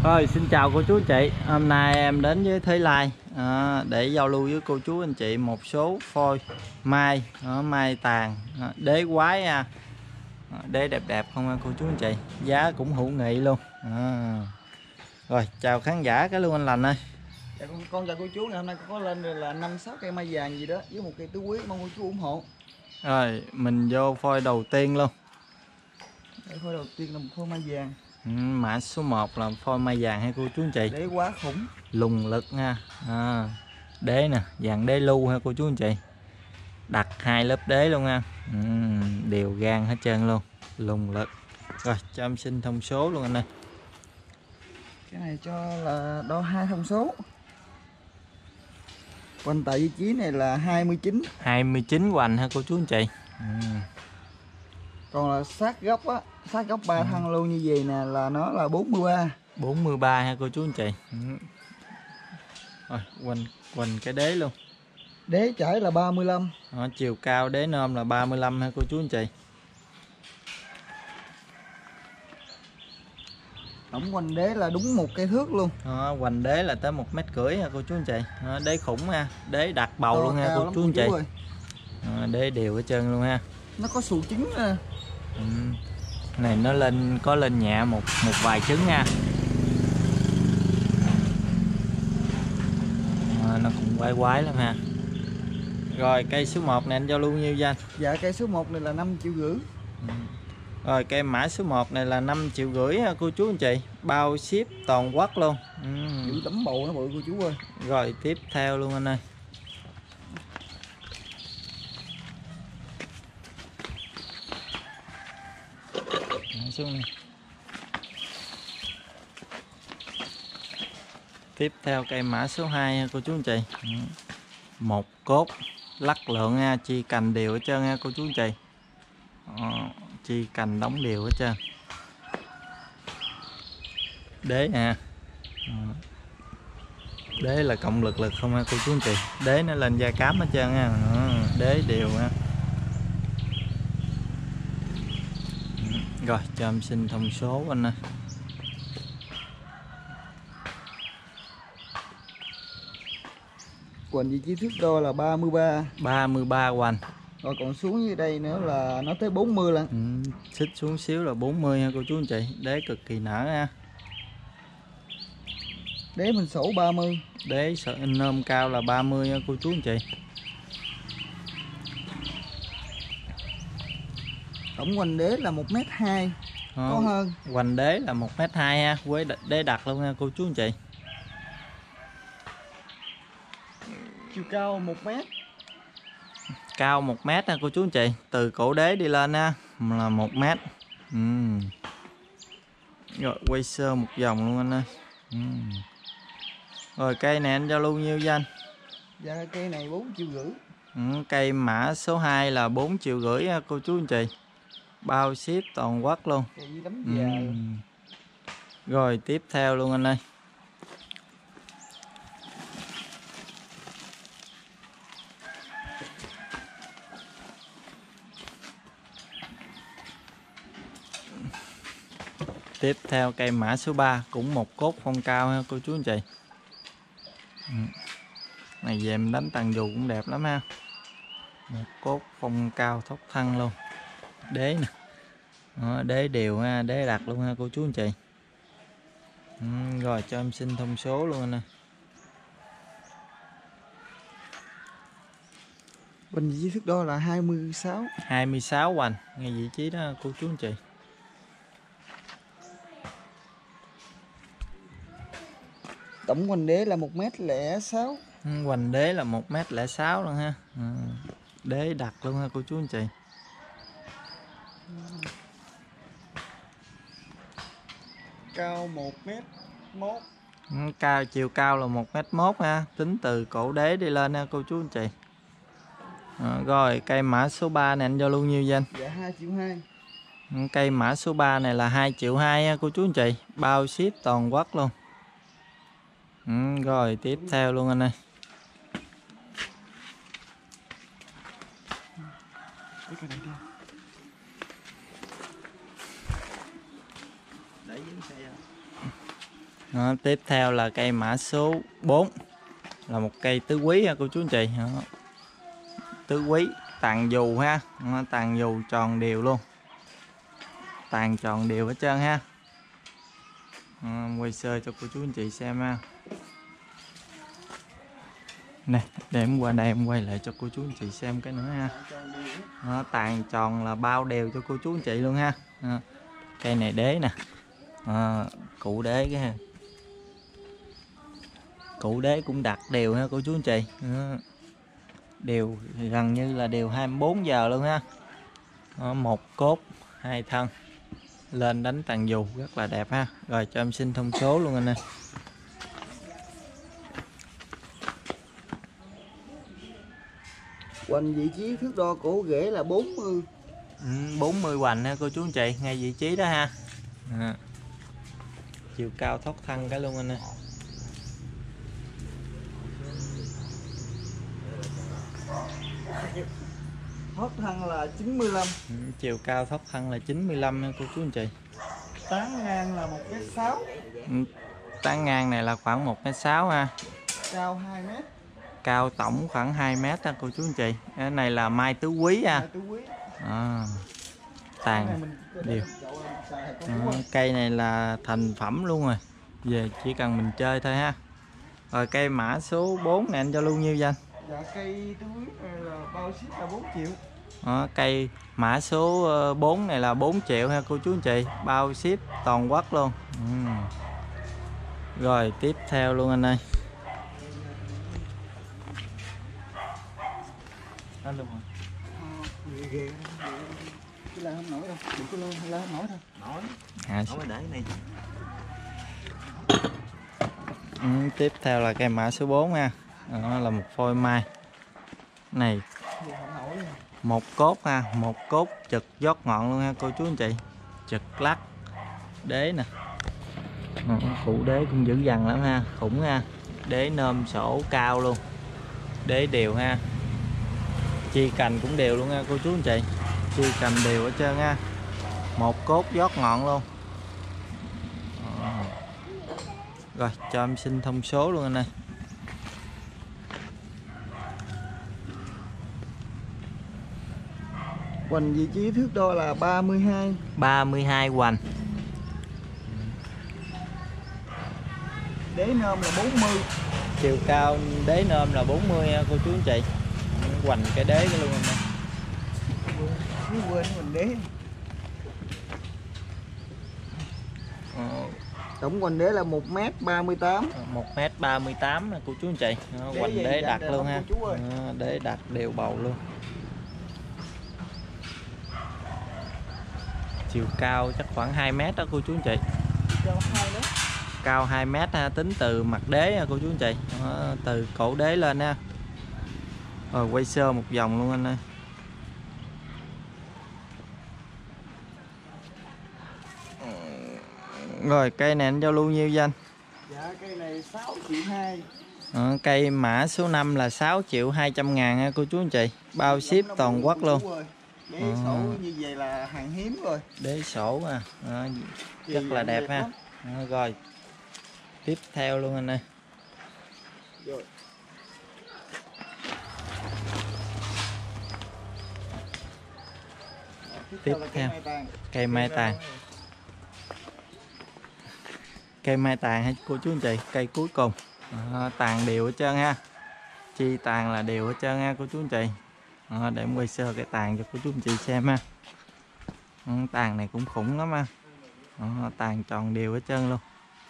Rồi, xin chào cô chú anh chị. Hôm nay em đến với Thới Lai để giao lưu với cô chú anh chị một số phôi mai, mai tàn, đế quái nha. Đế đẹp đẹp không cô chú anh chị, giá cũng hữu nghị luôn. Rồi, chào khán giả cái luôn anh Lành ơi. Dạ, con chào cô chú. Ngày hôm nay con có lên là 5-6 cây mai vàng gì đó với một cây tứ quý, mong cô chú ủng hộ. Rồi, mình vô phôi đầu tiên luôn. Đây, phôi đầu tiên là một phôi mai vàng. Mã số 1 là phôi mai vàng hay cô chú anh chị. Đế quá khủng. Lùng lực nha. Đế nè, dạng đế lưu ha cô chú anh chị. Đặt 2 lớp đế luôn nha. Đều gan hết trơn luôn, lùng lực. Rồi cho em xin thông số luôn anh ơi. Cái này cho là đo 2 thông số. Hoành tại vị trí này là 29 hoành ha cô chú anh chị. Còn là sát góc á, sát góc 3 thân luôn như vậy nè là nó là 43 ha cô chú anh chị. Rồi quanh cái đế luôn. Đế chảy là 35. Chiều cao đế nôm là 35 ha cô chú anh chị. Tổng hoành đế là đúng một cây thước luôn. Hoành đế là tới 1,5 m ha cô chú anh chị. Đế khủng ha, đế đặt bầu luôn ha cô chú anh chị. Đế đều hết trơn luôn ha. Nó có xù trứng nè. Này nó có lên nhẹ một vài trứng nha. Nó cũng quái quái lắm ha. Rồi cây số 1 này anh giao lưu nhiêu danh? Dạ, cây số 1 này là 5,5 triệu. Rồi cây mã số 1 này là 5,5 triệu cô chú anh chị, bao ship toàn quốc luôn. Giữ tấm bầu nó bự cô chú ơi. Rồi tiếp theo luôn anh ơi. Xuống này. Tiếp theo cây mã số 2 cô chú anh chị. Một cốt lắc lượng nha, chi cành đều hết trơn nha cô chú anh chị. Chi cành đóng đều hết trơn. Đế nè. Đế là cộng lực không ha cô chú anh chị. Đế nó lên da cám hết trơn nha. Đế đều ha. Rồi cho em xin thông số anh ơi. Hoành vị trí thước đo là 33 hoành. Rồi còn xuống dưới đây nữa là nó tới 40 lần. Xích xuống xíu là 40 ha cô chú anh chị. Đế cực kỳ nở ha. Đế mình sổ 30. Đế nôm cao là 30 ha cô chú anh chị. Tổng hoành đế là 1,2 m. Có hơn. Hoành đế là 1,2 m ha, với đế đặt luôn ha cô chú anh chị. Chiều cao 1 m. Cao 1 m ha cô chú anh chị. Từ cổ đế đi lên ha là 1 m. Rồi quay sơ một vòng luôn anh ơi. Rồi cây này anh giao lưu nhiêu danh? Dạ cây này 4,5 triệu. Cây mã số 2 là 4,5 triệu cô chú anh chị. Bao ship toàn quốc luôn. Rồi tiếp theo luôn anh ơi. Tiếp theo cây mã số 3 cũng một cốt phong cao ha cô chú anh chị. Này về em đánh tàn dù cũng đẹp lắm ha. Một cốt phong cao thốc thân luôn. Đế nè. Đế đều ha, đế đặt luôn ha cô chú anh chị. Rồi cho em xin thông số luôn anh ơi. Hoành vị trí thước đo là 26 hoành ngay vị trí đó cô chú anh chị. Tổng hoành đế là 1,06 m. Hoành đế là 1,06 m luôn ha. Đế đặt luôn ha cô chú anh chị. Cao 1,1 m. Chiều cao là 1,1 m ha, tính từ cổ đế đi lên ha cô chú anh chị. Rồi cây mã số 3 này anh giao lưu nhiêu danh? Dạ 2,2 triệu. Cây mã số 3 này là 2,2 triệu ha cô chú anh chị, bao ship toàn quốc luôn. Rồi tiếp theo luôn anh ơi. Đó, tiếp theo là cây mã số 4, là một cây tứ quý ha cô chú anh chị. Đó. Tứ quý tàn dù ha. Đó, tàn dù tròn đều luôn, tàn tròn đều hết trơn ha. Quay sơ cho cô chú anh chị xem ha. Nè, để em qua đây em quay lại cho cô chú anh chị xem cái nữa ha. Đó, tàn tròn là bao đều cho cô chú anh chị luôn ha. Đó, cây này đế nè. Cụ đế cái ha. Cụ đế cũng đặt đều ha cô chú anh chị. Đó, đều gần như là đều 24 giờ luôn ha. Đó, một cốt hai thân lên đánh tàn dù rất là đẹp ha. Rồi cho em xin thông số luôn anh ơi. Hoành vị trí thước đo cổ rễ là 40. 40 hoành ha cô chú anh chị, ngay vị trí đó ha. Chiều cao thoát thân cái luôn anh ơi. Thoát thân là 95. Chiều cao thoát thân là 95 ha cô chú anh chị. Tán ngang là 1m6. Tán ngang này là khoảng 1m6 ha. Cao 2m. Cao tổng khoảng 2m ha cô chú anh chị. Cái này là mai tứ quý ha. Mai tứ quý. Tàn đều. Cây này là thành phẩm luôn rồi. Về chỉ cần mình chơi thôi ha. Rồi cây mã số 4 này anh cho lưu nhiêu danh? Dạ cây tứ quý này là bao ship là 4 triệu. Cây mã số 4 này là 4 triệu ha cô chú anh chị, bao ship toàn quốc luôn. Rồi tiếp theo luôn anh ơi. La không nổi đâu, đừng có la không nổi thôi. Nổi mới để này. Tiếp theo là cây mã số 4 ha. Đó là một phôi mai này, một cốt ha, một cốt trực giót ngọn luôn ha cô chú anh chị, trực lắc đế nè. Cụ đế cũng dữ dằn lắm ha, khủng ha. Đế nôm sổ cao luôn, đế đều ha, chi cành cũng đều luôn ha cô chú anh chị, chi cành đều hết trơn ha, một cốt giót ngọn luôn. Rồi cho em xin thông số luôn anh ơi. Hoành vị trí thước đo là 32. 32 hoành. Đế nôm là 40. Chiều cao đế nôm là 40 ha cô chú anh chị. Hoành cái đế cái luôn anh ơi. Quên mình đế. Tổng hoành đế là 1m38. 1m38 nè cô chú anh chị. Hoành đế đặt luôn ha. Đế đặt đều bầu luôn. Chiều cao chắc khoảng 2m đó cô chú anh chị. Cao 2m ha, tính từ mặt đế ha cô chú anh chị. Từ cổ đế lên ha. Rồi quay sơ một vòng luôn anh ơi. Rồi cây này anh giao lưu nhiêu danh? Dạ cây này 6 triệu 2. Cây mã số 5 là 6 triệu 200 ngàn ha cô chú anh chị, bao ship toàn quốc luôn. Đế sổ như vậy là hàng hiếm rồi. Đế sổ à. Rất là đẹp ha. Rồi tiếp theo luôn anh ơi. Rồi. Tiếp theo cây mai tàn. Cây mai tàn hay cô chú anh chị, cây cuối cùng. Tàn đều hết trơn ha, chi tàn là đều hết trơn ha cô chú anh chị. Để em quay sơ cái tàn cho cô chú anh chị xem ha. Tàn này cũng khủng lắm ha. Tàn tròn đều hết trơn luôn.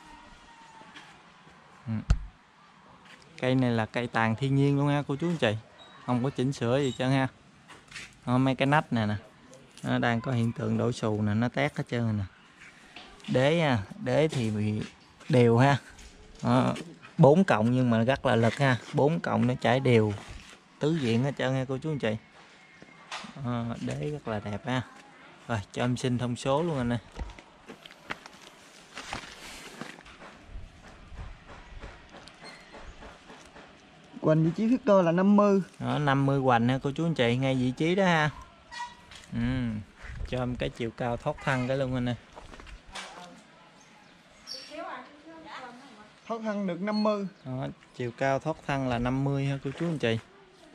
Cây này là cây tàn thiên nhiên luôn ha cô chú anh chị, không có chỉnh sửa gì trơn ha. Mấy cái nách này nè, nó đang có hiện tượng đổ xù nè, nó tét hết trơn nè. Đế ha, đế thì bị đều ha. 4 cộng nhưng mà rất là lực ha, 4 cộng nó chảy đều tứ diện hết trơn ha cô chú anh chị. Đế rất là đẹp ha. Rồi cho em xin thông số luôn anh ơi. Hoành vị trí thước đo là 50. 50 hoành ha cô chú anh chị, ngay vị trí đó ha. Cho em cái chiều cao thoát thân cái luôn anh ơi. thoát thân được 50. Đó, chiều cao thoát thân là 50 ha cô chú anh chị.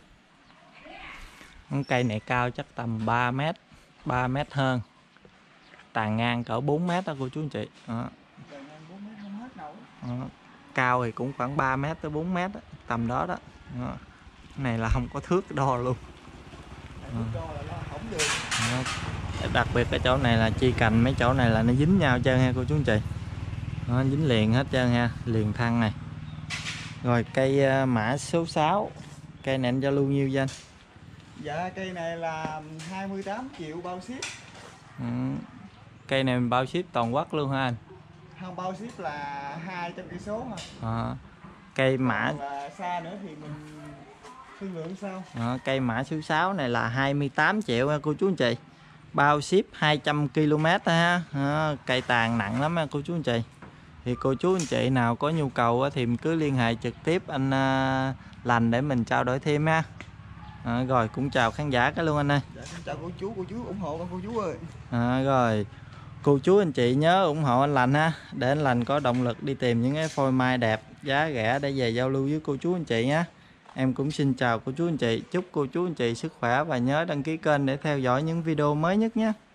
Con cây này cao chắc tầm 3 mét, 3 mét hơn, tàn ngang cỡ 4 mét đó cô chú anh chị. Đó. Đó. Cao thì cũng khoảng 3 mét tới 4 mét đó, tầm đó đó. Đó. Cái này là không có thước đo luôn. Đó. Đặc biệt cái chỗ này là chi cành, mấy chỗ này là nó dính nhau trơn ha cô chú anh chị. Đó, dính liền hết trơn ha, liền thân này. Rồi cây mã số 6, cây này anh giao lưu nhiêu danh? Dạ cây này là 28 triệu bao ship. Cây này mình bao ship toàn quốc luôn ha anh? Không, bao ship là 200 cây số mà. Cây mã là xa nữa thì mình thương lượng sao. Cây mã số 6 này là 28 triệu ha cô chú anh chị, bao ship 200 km ha. Cây tàn nặng lắm ha cô chú anh chị. Thì cô chú anh chị nào có nhu cầu thì mình cứ liên hệ trực tiếp anh Lành để mình trao đổi thêm ha. Rồi cũng chào khán giả cái luôn anh ơi. Dạ, chào cô chú ủng hộ con cô chú ơi. Rồi cô chú anh chị nhớ ủng hộ anh Lành ha, để anh Lành có động lực đi tìm những cái phôi mai đẹp giá rẻ để về giao lưu với cô chú anh chị nhé. Em cũng xin chào cô chú anh chị, chúc cô chú anh chị sức khỏe và nhớ đăng ký kênh để theo dõi những video mới nhất nhé.